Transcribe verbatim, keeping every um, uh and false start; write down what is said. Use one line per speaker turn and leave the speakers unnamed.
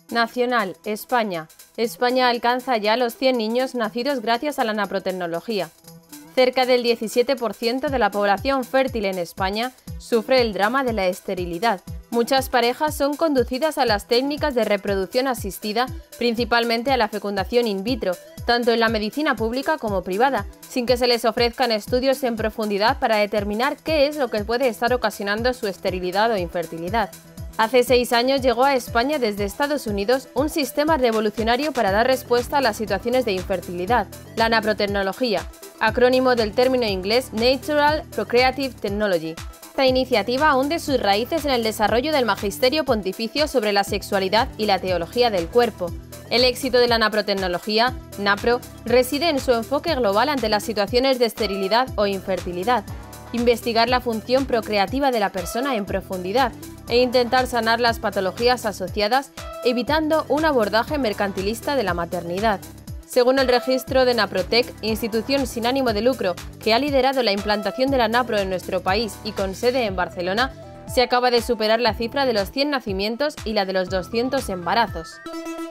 Nacional, España. España alcanza ya los cien niños nacidos gracias a la naprotecnología. Cerca del diecisiete por ciento de la población fértil en España sufre el drama de la esterilidad. Muchas parejas son conducidas a las técnicas de reproducción asistida, principalmente a la fecundación in vitro, tanto en la medicina pública como privada, sin que se les ofrezcan estudios en profundidad para determinar qué es lo que puede estar ocasionando su esterilidad o infertilidad. Hace seis años llegó a España desde Estados Unidos un sistema revolucionario para dar respuesta a las situaciones de infertilidad, la naprotecnología, acrónimo del término inglés Natural Procreative Technology. Esta iniciativa hunde sus raíces en el desarrollo del magisterio pontificio sobre la sexualidad y la teología del cuerpo. El éxito de la naprotecnología, NAPRO, reside en su enfoque global ante las situaciones de esterilidad o infertilidad, investigar la función procreativa de la persona en profundidad e intentar sanar las patologías asociadas, evitando un abordaje mercantilista de la maternidad. Según el registro de Naprotec, institución sin ánimo de lucro que ha liderado la implantación de la NAPRO en nuestro país y con sede en Barcelona, se acaba de superar la cifra de los cien nacimientos y la de los doscientos embarazos.